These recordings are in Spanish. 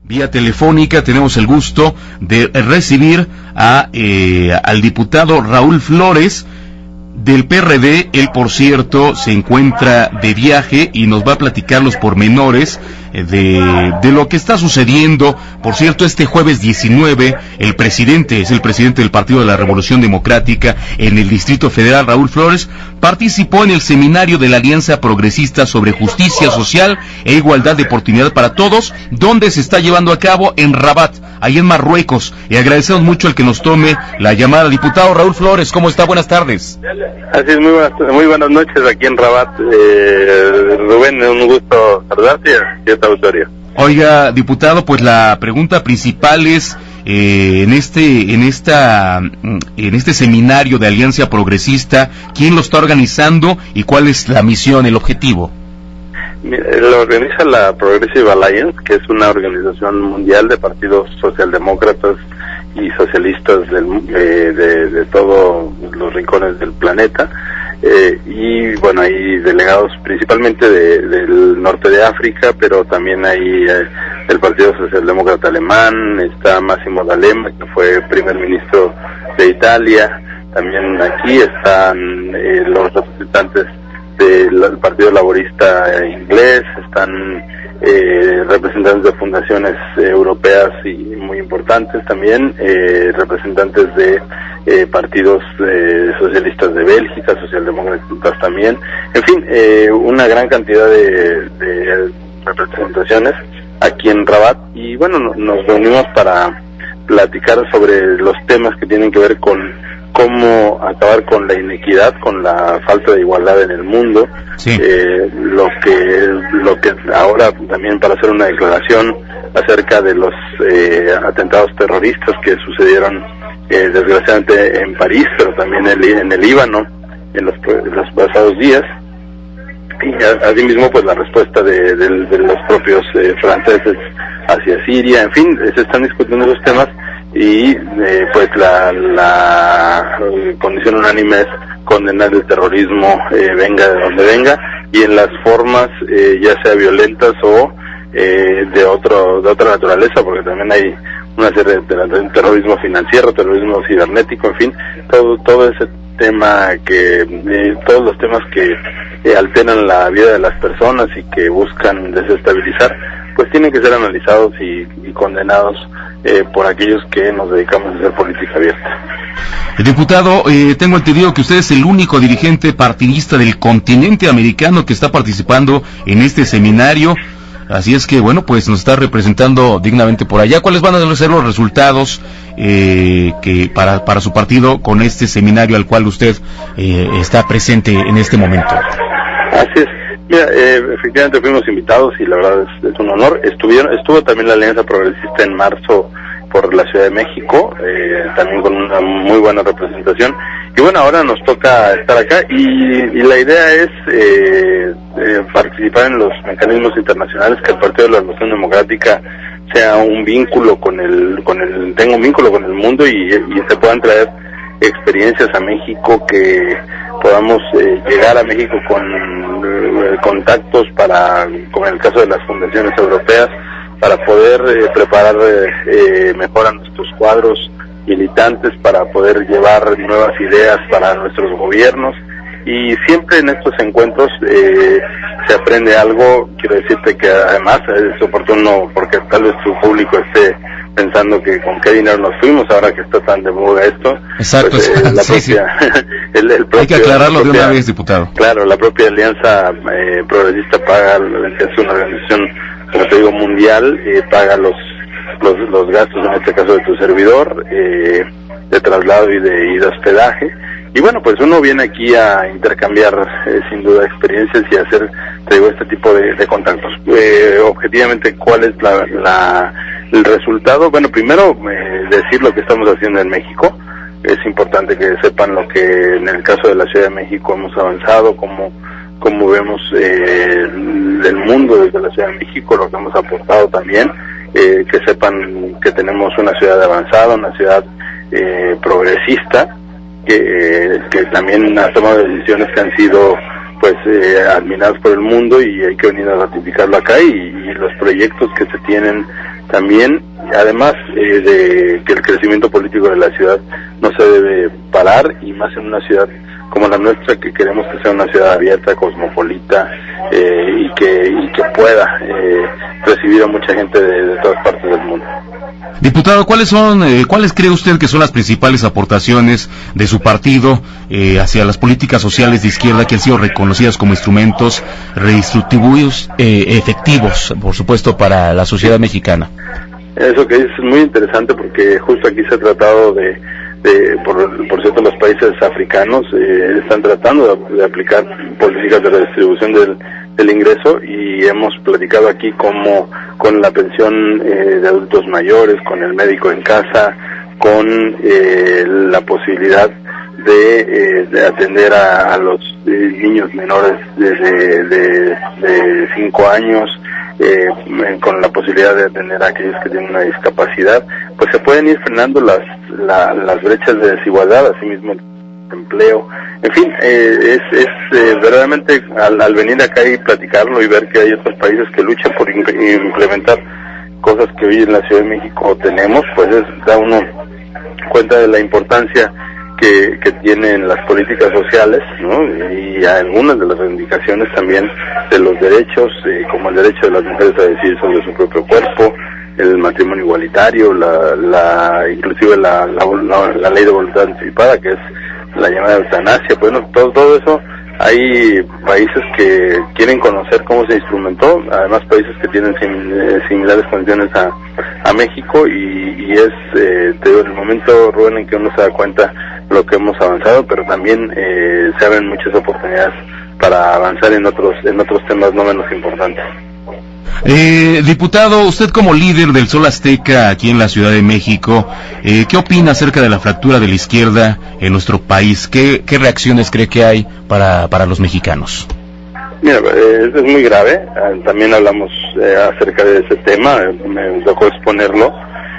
Vía telefónica tenemos el gusto de recibir al diputado Raúl Flores del PRD. Él, por cierto, se encuentra de viaje y nos va a platicar los pormenores de lo que está sucediendo. Por cierto, este jueves 19, el presidente del Partido de la Revolución Democrática en el Distrito Federal, Raúl Flores, participó en el seminario de la Alianza Progresista sobre Justicia Social e Igualdad de Oportunidad para Todos, donde se está llevando a cabo en Rabat, ahí en Marruecos. Y agradecemos mucho el que nos tome la llamada. Diputado Raúl Flores, ¿cómo está? Buenas tardes. Así es, muy buenas noches aquí en Rabat. Rubén, un gusto saludarte y a tu auditorio. Oiga, diputado, pues la pregunta principal es, en este seminario de Alianza Progresista, ¿quién lo está organizando y cuál es la misión, el objetivo? Lo organiza la Progressive Alliance, que es una organización mundial de partidos socialdemócratas y socialistas de todos los rincones del planeta, y bueno, hay delegados principalmente del norte de África, pero también hay el Partido Socialdemócrata Alemán, está Massimo D'Alema, que fue primer ministro de Italia. También aquí están los representantes del Partido Laborista inglés, están representantes de fundaciones europeas y muy importantes también, representantes de partidos socialistas de Bélgica, socialdemócratas también, en fin, una gran cantidad de representaciones aquí en Rabat. Y bueno, nos reunimos para platicar sobre los temas que tienen que ver con cómo acabar con la inequidad, con la falta de igualdad en el mundo. Sí. Lo que ahora también, para hacer una declaración acerca de los atentados terroristas que sucedieron desgraciadamente en París, pero también en el Líbano en los pasados días, y asimismo pues la respuesta de los propios franceses hacia Siria. En fin, se están discutiendo esos temas y pues la condición unánime es condenar el terrorismo, venga de donde venga, y en las formas ya sea violentas o de otra naturaleza, porque también hay una serie de terrorismo financiero, terrorismo cibernético, en fin, todo ese tema todos los temas que alteran la vida de las personas y que buscan desestabilizar, pues tienen que ser analizados y condenados por aquellos que nos dedicamos a hacer política abierta. Diputado, tengo entendido que usted es el único dirigente partidista del continente americano que está participando en este seminario, así es que bueno, pues nos está representando dignamente por allá. ¿Cuáles van a ser los resultados que para su partido con este seminario al cual usted está presente en este momento? Así es. Mira, efectivamente fuimos invitados y la verdad es un honor. Estuvo también la Alianza Progresista en marzo por la Ciudad de México, también con una muy buena representación. Y bueno, ahora nos toca estar acá y la idea es participar en los mecanismos internacionales, que el Partido de la Revolución Democrática sea un vínculo tenga un vínculo con el mundo y se puedan traer experiencias a México, que podamos llegar a México con contactos como en el caso de las fundaciones europeas, para poder preparar mejor a nuestros cuadros militantes, para poder llevar nuevas ideas para nuestros gobiernos. Y siempre en estos encuentros se aprende algo. Quiero decirte que además es oportuno, porque tal vez tu público esté pensando que con qué dinero nos fuimos ahora que está tan de moda esto. Exacto, pues, sí. Hay que aclararlo de una vez, diputado. Claro, la propia Alianza Progresista paga, es una organización, como te digo, mundial, paga los gastos, en este caso de tu servidor, de traslado y de hospedaje. Y bueno, pues uno viene aquí a intercambiar sin duda experiencias y hacer, te digo, este tipo de contactos. Objetivamente, ¿cuál es el resultado? Bueno, primero decir lo que estamos haciendo en México. Es importante que sepan lo que en el caso de la Ciudad de México hemos avanzado, cómo vemos el mundo desde la Ciudad de México, lo que hemos aportado también, que sepan que tenemos una ciudad avanzada, una ciudad progresista, que también ha tomado decisiones que han sido pues admiradas por el mundo, y hay que venir a ratificarlo acá, y los proyectos que se tienen también, además de que el crecimiento político de la ciudad no se debe parar, y más en una ciudad como la nuestra, que queremos que sea una ciudad abierta, cosmopolita, y que pueda recibir a mucha gente de todas partes del mundo. Diputado, ¿cuáles cree usted que son las principales aportaciones de su partido hacia las políticas sociales de izquierda que han sido reconocidas como instrumentos redistributivos efectivos, por supuesto, para la sociedad mexicana? Eso que dices es muy interesante, porque justo aquí se ha tratado por cierto, los países africanos están tratando de aplicar políticas de redistribución del ingreso, y hemos platicado aquí como con la pensión de adultos mayores, con el médico en casa, con la posibilidad de atender a los niños menores de 5 años, con la posibilidad de atender a aquellos que tienen una discapacidad, pues se pueden ir frenando las brechas de desigualdad, asimismo el empleo. En fin, es verdaderamente al venir acá y platicarlo y ver que hay otros países que luchan por implementar cosas que hoy en la Ciudad de México tenemos, pues da uno cuenta de la importancia que tienen las políticas sociales, ¿no? Y algunas de las reivindicaciones también de los derechos, como el derecho de las mujeres a decidir sobre su propio cuerpo, el matrimonio igualitario, inclusive la ley de voluntad anticipada, que es la llamada eutanasia. Bueno, todo eso. Hay países que quieren conocer cómo se instrumentó, además países que tienen similares condiciones a México, y es en el momento, Rubén, en que uno se da cuenta lo que hemos avanzado, pero también se abren muchas oportunidades para avanzar en otros temas no menos importantes. Diputado, usted como líder del Sol Azteca aquí en la Ciudad de México, ¿qué opina acerca de la fractura de la izquierda en nuestro país? ¿Qué reacciones cree que hay para los mexicanos? Mira, es muy grave. También hablamos acerca de ese tema, me tocó exponerlo.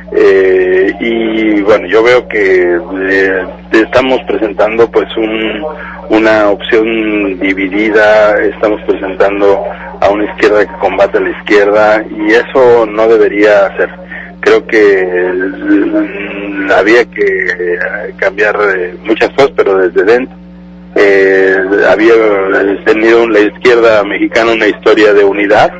Y bueno, yo veo que estamos presentando pues una opción dividida, estamos presentando a una izquierda que combate a la izquierda, y eso no debería ser. Creo que había que cambiar muchas cosas, pero desde dentro. Había tenido la izquierda mexicana una historia de unidad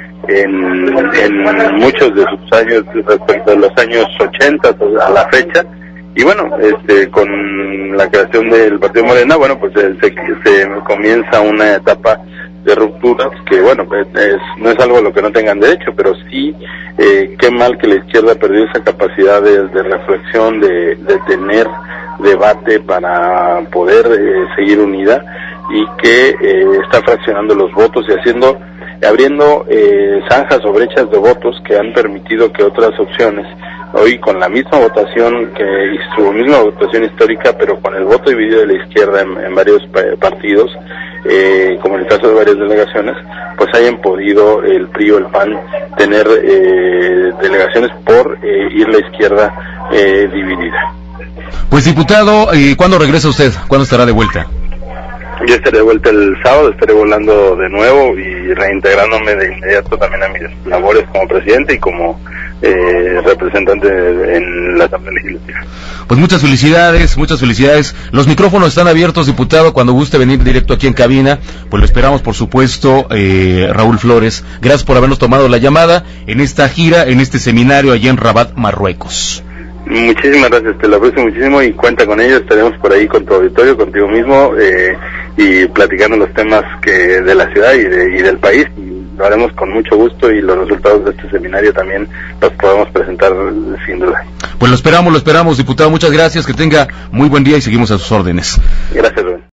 en muchos de sus años, respecto a los años 80 a la fecha, y bueno, con la creación del Partido Morena, bueno, pues se comienza una etapa de rupturas que, bueno, no es algo a lo que no tengan derecho, pero sí, qué mal que la izquierda perdió esa capacidad de reflexión, de tener debate para poder seguir unida, y que está fraccionando los votos y abriendo zanjas o brechas de votos que han permitido que otras opciones, hoy con la misma votación misma votación histórica, pero con el voto dividido de la izquierda en varios partidos, como en el caso de varias delegaciones, pues hayan podido el PRI o el PAN tener delegaciones por ir la izquierda dividida. Pues diputado, ¿cuándo regresa usted? ¿Cuándo estará de vuelta? Yo estaré de vuelta el sábado, estaré volando de nuevo y reintegrándome de inmediato también a mis labores como presidente y como representante en la Asamblea Legislativa. Pues muchas felicidades. Los micrófonos están abiertos, diputado, cuando guste venir directo aquí en cabina, pues lo esperamos, por supuesto. Raúl Flores, gracias por habernos tomado la llamada en esta gira, en este seminario allá en Rabat, Marruecos. Muchísimas gracias, te lo aprecio muchísimo y cuenta con ello. Estaremos por ahí con tu auditorio, contigo mismo, y platicando los temas de la ciudad y del país. Lo haremos con mucho gusto, y los resultados de este seminario también los podemos presentar sin duda. Pues lo esperamos, diputado. Muchas gracias, que tenga muy buen día y seguimos a sus órdenes. Gracias.